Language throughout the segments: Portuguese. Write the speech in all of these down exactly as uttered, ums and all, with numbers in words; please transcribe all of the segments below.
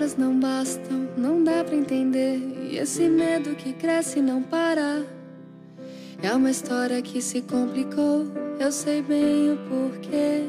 palavras não bastam, não dá pra entender. E esse medo que cresce e não para. É uma história que se complicou, eu sei bem o porquê.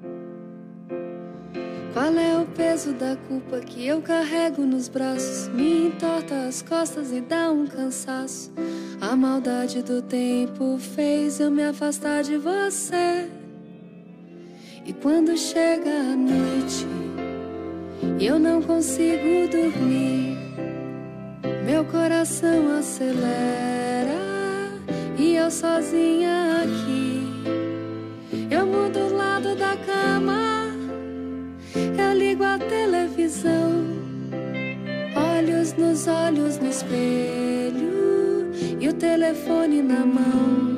Qual é o peso da culpa que eu carrego nos braços? Me entorta as costas e dá um cansaço. A maldade do tempo fez eu me afastar de você. E quando chega a noite e eu não consigo dormir, meu coração acelera e eu sozinha aqui. Eu mudo o lado da cama, eu ligo a televisão, olhos nos olhos no espelho e o telefone na mão.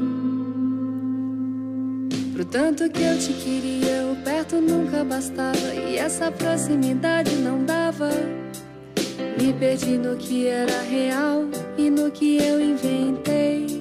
Pro tanto que eu te queria, o perto nunca bastava e essa proximidade não dava. Me perdi no que era real e no que eu inventei.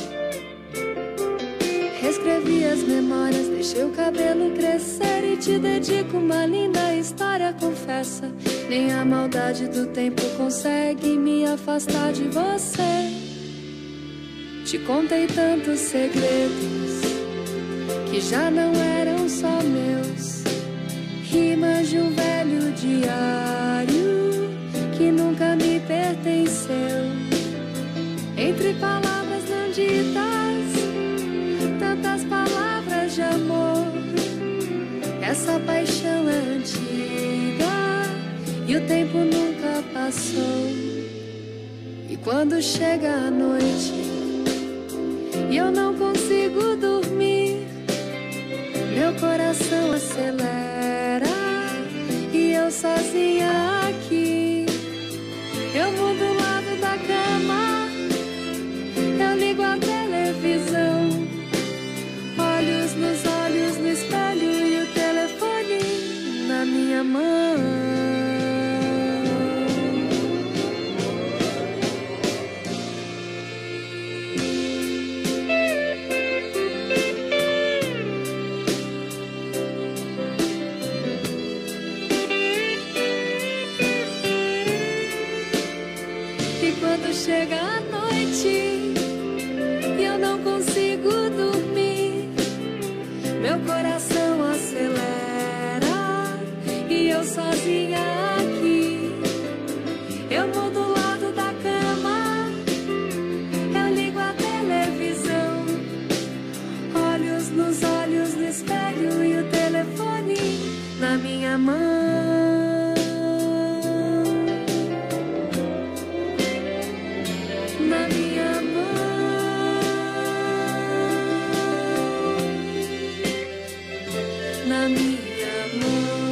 Reescrevi as memórias, deixei o cabelo crescer e te dedico uma linda história, confessa. Nem a maldade do tempo consegue me afastar de você. Te contei tantos segredos que já não eram só meus, rimas de um velho diário que nunca me pertenceu. Entre palavras não ditas, tantas palavras de amor. Essa paixão é antiga e o tempo nunca passou. E quando chega a noite e eu não consigo dormir, meu coração acelera e eu sozinha aqui. Eu mudo o lado da cama, eu ligo a televisão, olhos nos olhos no espelho e o telefone na minha mão. Quando chega a noite e eu não consigo dormir, meu coração acelera e eu sozinha aqui. Eu mudo o lado da cama, eu ligo a televisão, olhos nos olhos no espelho e o telefone na minha mão. Na minha mão, na minha mão.